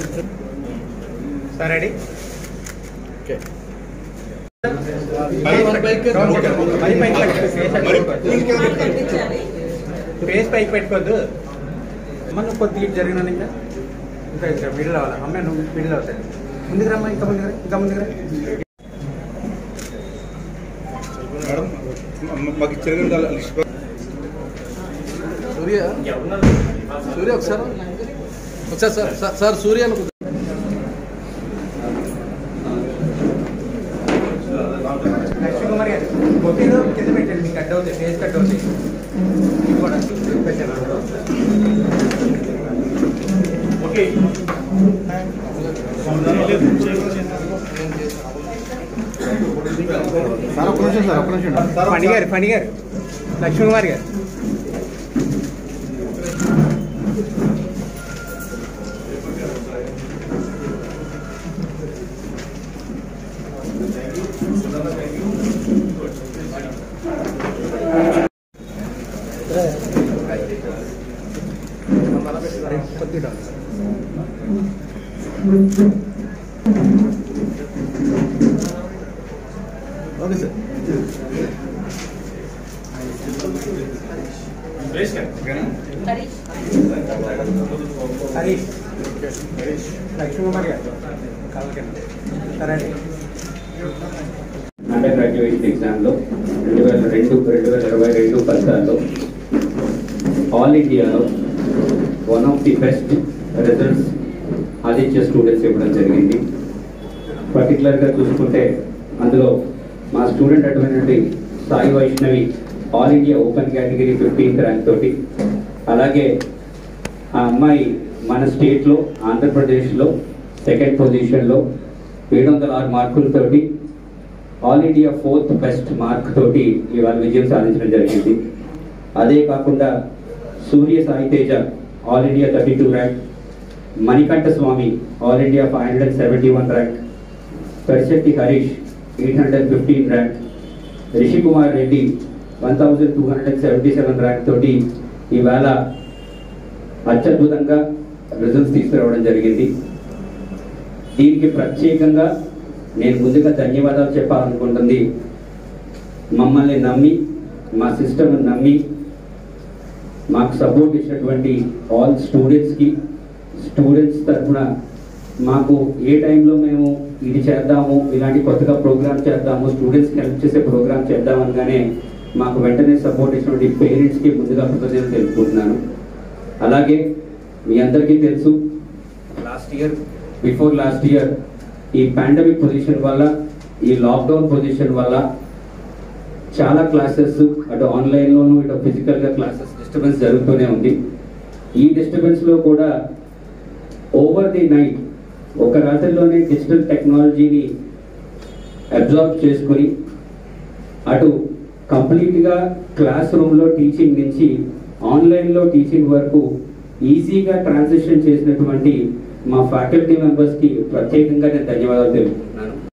Sir ready? Face పైకి పెట్టుకోవద్దు. మనం కొద్ది ఇటు జరిగినా ఇంకా ఇంకా ఇంకా మిడిల్ అవ్వాలి. అమ్మాయి నువ్వు మిడిల్ అవుతాయి. ముందుకు రమ్మా, ఇంకా ముందుకు ఇంకా ముందుకు సూర్య సూర్య ఒకసారి ఒకసారి సార్ సార్ సూర్య లక్ష్మీ కుమార్ గారు కొద్దిగా కింద పెట్టండి. మీకు కట్ అవుతాయి, ఫేస్ కట్ అవుతాయి. కూడా ఓకే. ఫణి గారు లక్ష్మీ కుమార్ గారు కొద్దిగా ఓకే సార్. హరీష్ లక్ష్మీ కుమార్ గారు సరే అండి. అండర్ గ్రాడ్యుయేట్ ఎగ్జామ్లో 2022 ఫలితాల్లో ఆల్ ఇండియాలో one of the best results Aditya students ఇవ్వడం జరిగింది. పర్టికులర్గా చూసుకుంటే అందులో మా స్టూడెంట్ అటువంటి Sai Vaishnavi all India open category 15th rank తోటి, అలాగే ఆ అమ్మాయి మన స్టేట్లో ఆంధ్రప్రదేశ్లో 2nd పొజిషన్లో 706 మార్కులతోటి all India 4th best mark తోటి ఇవాళ విజయం సాధించడం జరిగింది. అదే కాకుండా Surya Sai Teja all India 32 rank, Manikanta Swamy all India 571 rank, Parisetti Harish 815 rank, Rishi Kumar Reddy 1277 rank తోటి ఇవాళ అత్యద్భుతంగా రిజల్ట్స్ తీసుకురావడం జరిగింది. దీనికి ప్రత్యేకంగా నేను ముందుగా ధన్యవాదాలు చెప్పాలనుకుంటుంది మమ్మల్ని నమ్మి, మా సిస్టమ్ నమ్మి మాకు సపోర్ట్ ఇచ్చినటువంటి ఆల్ స్టూడెంట్స్కి, స్టూడెంట్స్ తరఫున మాకు ఏ టైంలో మేము ఇది చేద్దాము, ఇలాంటి కొత్తగా ప్రోగ్రామ్ చేద్దాము, స్టూడెంట్స్కి హెల్ప్ చేసే ప్రోగ్రామ్ చేద్దాం అనగానే మాకు వెంటనే సపోర్ట్ ఇచ్చినటువంటి పేరెంట్స్కి ముందుగా కృతజ్ఞతలు తెలుపుకుంటున్నాను. అలాగే మీ అందరికీ తెలుసు, బిఫోర్ లాస్ట్ ఇయర్ ఈ పాండమిక్ పొజిషన్ వల్ల, ఈ లాక్డౌన్ పొజిషన్ వల్ల చాలా క్లాసెస్ అటు ఆన్లైన్లోనూ ఇటు ఫిజికల్గా క్లాసెస్ డిస్టర్బెన్స్ జరుగుతూనే ఉంది. ఈ డిస్టర్బెన్స్లో కూడా ఓవర్ ది నైట్ ఒక రాత్రిలోనే డిజిటల్ టెక్నాలజీని అబ్జార్బ్ చేసుకొని అటు కంప్లీట్గా క్లాస్ రూమ్లో టీచింగ్ నుంచి ఆన్లైన్లో టీచింగ్ వరకు ఈజీగా ట్రాన్సిషన్ చేసినటువంటి మా ఫ్యాకల్టీ మెంబర్స్కి ప్రత్యేకంగా నేను ధన్యవాదాలు తెలుపుతున్నాను.